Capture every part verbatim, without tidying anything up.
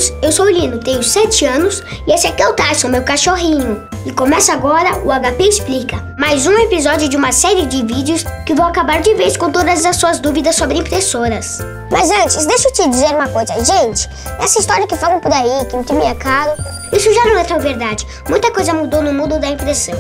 todos, eu sou o Lino, tenho sete anos e esse aqui é o Tyson, meu cachorrinho. E começa agora o H P Explica, mais um episódio de uma série de vídeos que vão acabar de vez com todas as suas dúvidas sobre impressoras. Mas antes, deixa eu te dizer uma coisa, gente, essa história que falam por aí, que imprimir é caro, isso já não é tão verdade, muita coisa mudou no mundo da impressão.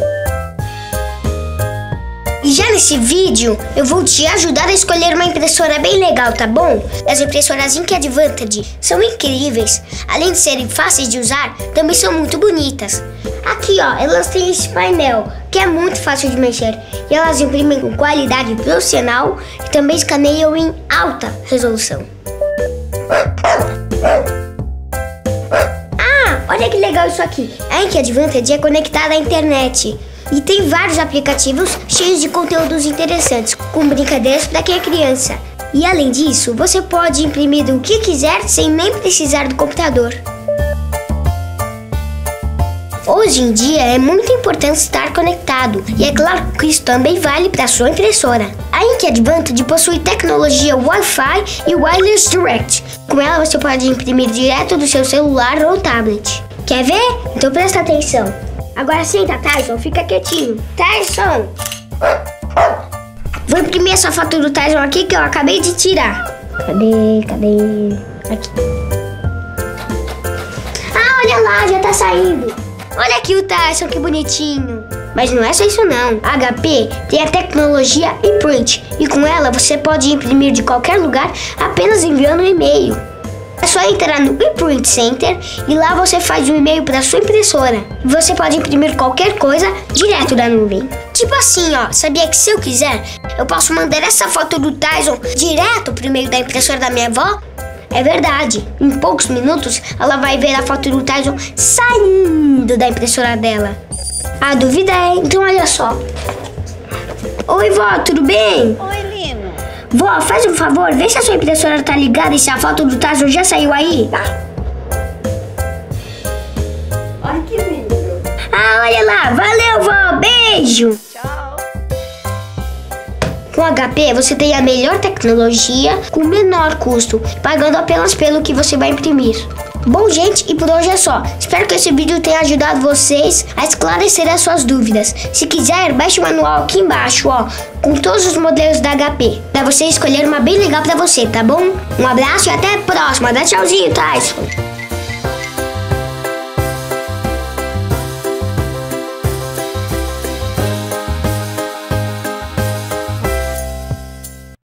E já nesse vídeo, eu vou te ajudar a escolher uma impressora bem legal, tá bom? As impressoras Ink Advantage são incríveis. Além de serem fáceis de usar, também são muito bonitas. Aqui, ó, elas têm esse painel, que é muito fácil de mexer. E elas imprimem com qualidade profissional e também escaneiam em alta resolução. Ah, olha que legal isso aqui. A Ink Advantage é conectada à internet. E tem vários aplicativos cheios de conteúdos interessantes, com brincadeiras para quem é criança. E além disso, você pode imprimir o que quiser sem nem precisar do computador. Hoje em dia é muito importante estar conectado, e é claro que isso também vale para a sua impressora. A Ink Advantage possui tecnologia Wi-Fi e Wireless Direct. Com ela você pode imprimir direto do seu celular ou tablet. Quer ver? Então presta atenção. Agora senta, Tyson, fica quietinho. Tyson! Vou imprimir essa foto do Tyson aqui que eu acabei de tirar. Cadê? Cadê? Aqui. Ah, olha lá, já tá saindo. Olha aqui o Tyson, que bonitinho. Mas não é só isso não. A H P tem a tecnologia ePrint e com ela você pode imprimir de qualquer lugar apenas enviando um e-mail. É só entrar no ePrint Center e lá você faz um e-mail para sua impressora. Você pode imprimir qualquer coisa direto da nuvem. Tipo assim, ó, sabia que se eu quiser, eu posso mandar essa foto do Tyson direto pro e-mail da impressora da minha avó? É verdade, em poucos minutos ela vai ver a foto do Tyson saindo da impressora dela. A dúvida é, então olha só. Oi, vó, tudo bem? Oi, Lino. Vó, faz um favor, vê se a sua impressora tá ligada e se a foto do Tyson já saiu aí. Tá. Olha que lindo. Ah, olha lá. Valeu, vó. Beijo. Tchau. Com H P, você tem a melhor tecnologia com o menor custo, pagando apenas pelo que você vai imprimir. Bom, gente, e por hoje é só. Espero que esse vídeo tenha ajudado vocês a esclarecer as suas dúvidas. Se quiser, baixe o manual aqui embaixo, ó, com todos os modelos da H P, pra você escolher uma bem legal pra você, tá bom? Um abraço e até a próxima. Dá tchauzinho, Tyson.